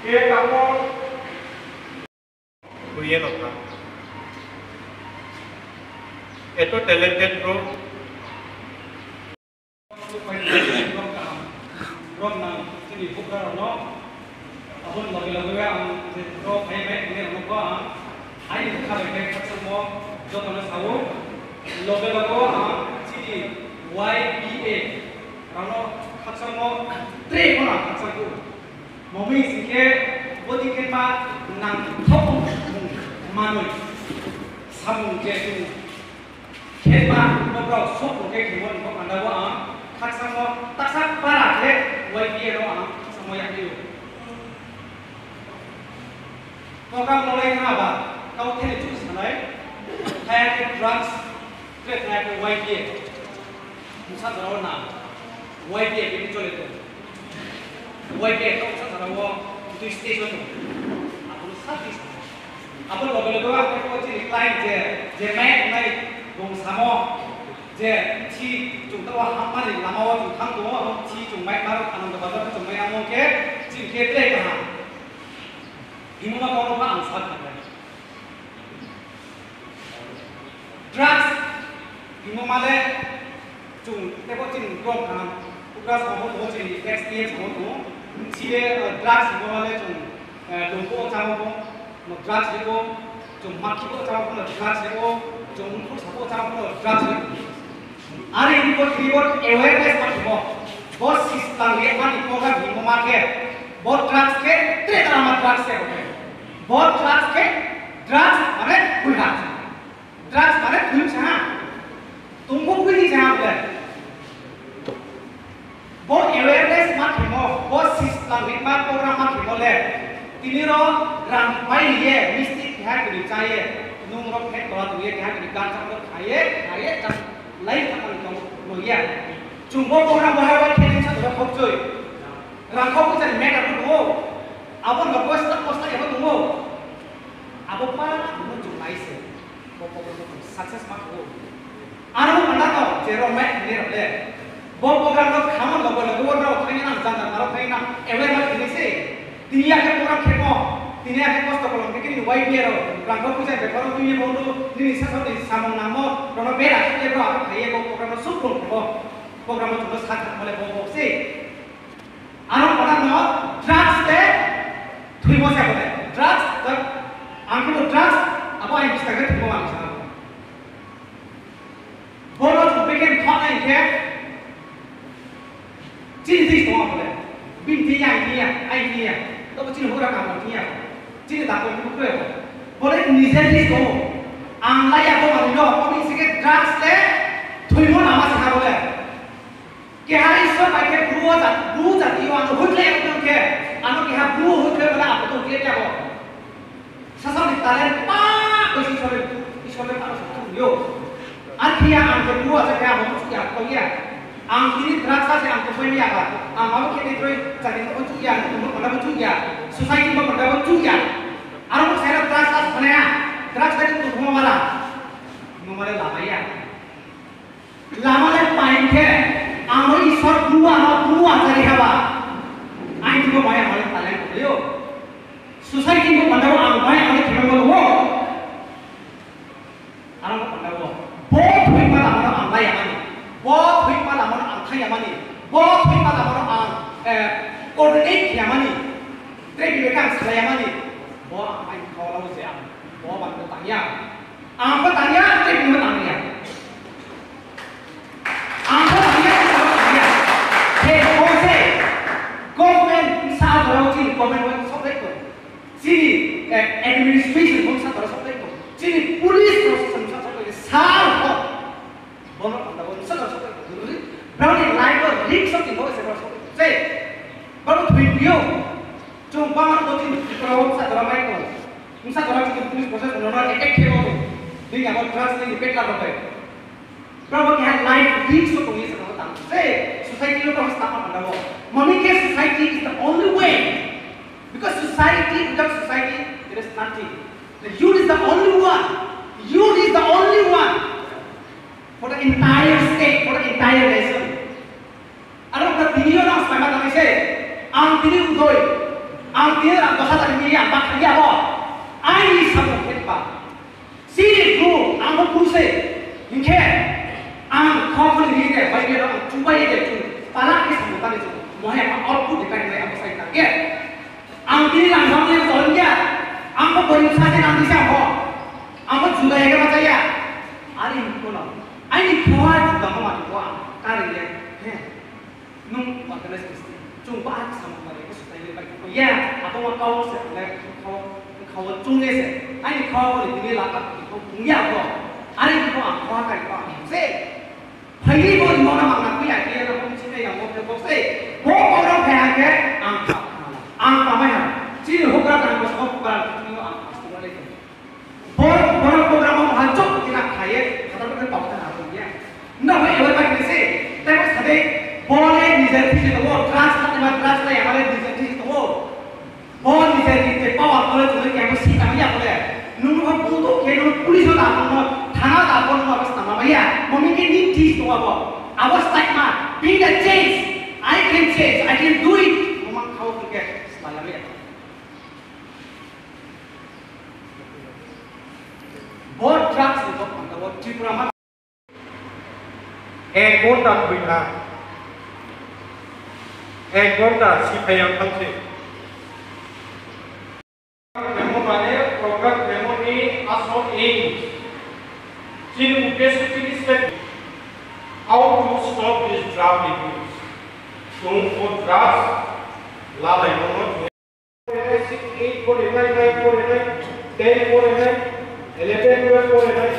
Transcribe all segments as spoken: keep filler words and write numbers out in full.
Ke kamu Buyen apa? Itu talented bro. Ron nang sini buka rono. Abon lagi lagi ang ro hai mai ni rono ko ang hai kha bai kai semua jo kana sawo lobe logo ang sini Y B A rono kha semua tre kona kha semua momi sike bodi ke ma nang thok manoi samung je tu खेलमा बब्रो सब के खेमन को अंदावा आ खासमो तासा पारा के YP रो आ समय आलियो तो काम नले ना बा काउ खेले चुस नलाय थाया के ड्रग्स के थाया के वाइपी मुसा जरो ना वाइपी के चले तो वाइपी तो मुसा जरो तो स्टेशन आपन साथी आपन लोग लोग आपन को ची क्लाइंट जे जे मैं नहीं gồm sáu mò, giờ chi chúng ta học mà để làm mò chúng thắng đó, chi chúng mấy bao anh em bao giờ chúng mấy anh ok, chi kia tệ cả hả? Thì mà con nó ăn sát thật đấy. Drugs, thì mà đấy chúng cái quá trình gồm hả? Chúng ta có một quá trình experience một số, chi đấy drugs thì mà đấy chúng đồng bộ trong một drugs đấy cô, chúng mặc khi bộ trong một drugs đấy cô. Chúng tôi support trong cái drugs này, anh em có khi có awareness mà chúng mo, boss system này mà chúng ta bị mua market, boss drugs cái, thế là mà drugs cái, boss drugs cái, drugs mà đấy, quỷ hạt, drugs mà đấy, quỷ sao? Tung có quỷ gì sao vậy? Boss awareness mà chúng mo, boss system này mà program mà chúng mo lên, tin đó rằng phải gì, mystic hay cái gì चाहिए nung rok hết kalau tu ye kaya berikan sama kaya kaya dan lain akan kamu loya. Cuma orang bahaya kini saya sudah kau cuy. Rangkau pun jadi mereka tu tunggu. Abang nggak puas tak puas lagi apa tunggu. Abang mana tunggu cuma isi. Bapak bapak sukses mak tu. Anak mana tahu zero mek ni ramai. Bapak orang tu kamu nggak boleh gua orang kaya nak jangan kalau kaya nak ewe mak ini sih. Dia ke orang kemo. Tini akan kos tolong, mungkin wajib dia ro. Rangkau pusat berkorban punya bondo, ini sesuatu di samang namo, rono berak dia ro. Kaya kau program suprung, kau program itu terus hati oleh bobo sih. Anak orang no, drugs deh, tuh mau siapa deh? Drugs, tak, angkut drugs, apa yang kita kerja tuh mau apa? Bondo tuh bikin thought yang kayak, cinta itu apa deh? Binti yang dia, idea, tapi cinta orang kamu dia. Jadi tak boleh buka ya. Boleh nizel itu. Anglai aku malu jo. Kami sikit drugs le. Tuh mau nama sih boleh. Kehari semua pakai blue jat, blue jat itu anu hotel itu ke. Anu kehar blue hotel mana apa tuh dia apa? Sasar di talen pak. Kau sih soal itu, soal apa sih yo. Akhirnya angkat blue aja kayak apa tuh ya? Kau ya. Ang ini drugs saja ang tuh ini apa? Ang mau kita itu cari itu tuh ya, untuk mana tuh ya? Society में बंदा बच्चों क्या? आरोप सारा drugs का बनाया, drugs का तो घुमा वाला, घुमा वाले लामा या, लामा ले पाइन के, आमो ईश्वर बुआ ना बुआ करे हवा, आइन तो माया वाले ताले को लियो, society में बंदा वो आम माया वाले खेलों को वो, आरोप बंदा वो, बहुत हुई माला मनो आम लाया मानी, बहुत हुई माला मनो आम खाया मानी, बहुत हुई माला मनो आम कोर्डिनेट किया मानी. Tapi mereka saya mani, bawa main kalau saya, bawa bantu tanya, apa tanya, tapi mau tanya, apa tanya, apa tanya, hey, kau se, government saat orang sini, government orang sok itu, sini administration orang saat orang sok itu, sini police orang saat sok itu, saat kok, bawa anda bawa saat sok itu, dulu, berarti lain kok, link sok itu bawa saat sok itu, saya, baru video. Cuma orang tu ni kalau saya dalam mereka, masa orang itu polis proses orang attack kira tu, dia nggak trust ni dipet lah betul. Kalau kita live video tu ni sekarang tak, saya society itu harus tahu anda bawa. Mami ke society is the only way, because society without society there is nothing. The youth is the only one. Youth is the only one for the entire state, for the entire nation. Ada orang video orang sama tak sih, ang video udah ang dia ang bahasa tadi yang bak dia bo ai samu ketpa si guru ang ko kurse inke ang khom ni de bai de ang chubai de chu pala ke samu tani chu mohe ang output dekai mai ang sai ta ke ang dia lang sam le ton ya ang ko boring sa de ang disa ho ang ko jugai ke ma ya ari ko no ai ni khwa chu ga ma ni ko ang ta ri le he nung organize kristi chung ba ak sam ma le ko sai le bai ko ya ako ma kau se le koเขาจุงเอเซ่ไอ้นี่เขาเลยทีนี้เราก็เขาปุ้งยากกว่าอันนี้เขาอ่างเขาไก่ก็เซ่พายุบนมองน้ำมันก็อยากเกี่ยวกับผมชิ้นในอย่างผมจะบอกเซ่พวกเราต้องแข่งกันอ่างขับอ่างทำไมฮะชิ้นพวกเราการประสบการณ์ที่เราอ่างขับตัวเล็กพวกพวกเราพวกเรามองหันจบที่นักขายเขาต้องเป็นตอบขนาดตรงนี้นั่นไม่เอาไปกันเซ่แต่ว่าถ้าได้บอลเล่นดีเซลที่จะตัวคลาสนั่นมันคลาสอะไรอย่างไรดีเซลที่จะตัวบอลดีเซลที่จะป้อนตัวเลยตัวเลยแกก็สิ่งอะไรอย่างเงี้ยนุ่งเขาพูดตัวแกนุ่ง police เขาด่าผมว่าทางด่าผมว่าภาษามาไม่ยากผมมีแค่นิดที่ตัวบอก I was like man being a change I can change I can do it ผมมันเขาคือแกสไตล์อะไรบอล drugs หรือบอกมันแต่ว่าจีบรามาเองโกดักบินฮะเองโกดักสิพยายามทำสิMemorable program memory assault aims. Sini udes sini step. How to stop this drug abuse? So for drugs, lalai nomor six, eight, four, nine, nine, four, nine, ten, four, nine, eleven, twelve, four, nine.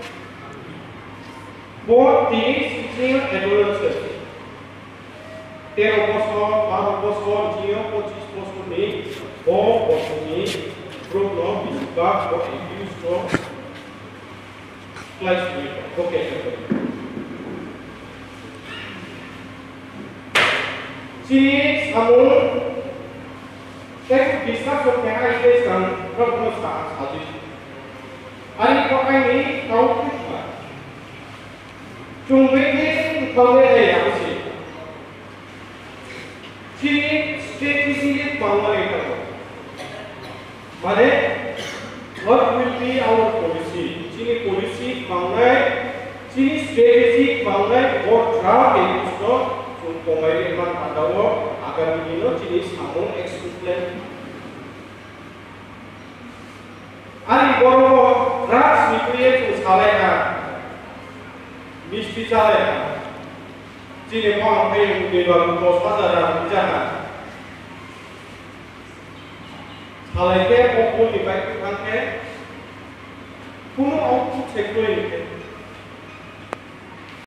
Both teens, sixteen, adolescents. Tear bosor, baru bosor, jio, pocis bosor ni. Or possibly program is back or abuse from flash meter. Okay. Sini kamu tek bisa berkaitan dengan prognosa hadis. Hari kau ini kau kita. Cuma ini kau ada yang sih. Sini statistik bangga itu. Mane, what will be our policy? Sini policy bangai, sini strategy bangai, or draft itu so, untuk mari iman pandawo agar begini sini samung explain. Ari boro draft mikirnya tu salahnya, mesti salahnya. Sini orang yang berdua bos pasar bicara. Hal itu pokok di baik kan ke, kuno output sektor ini.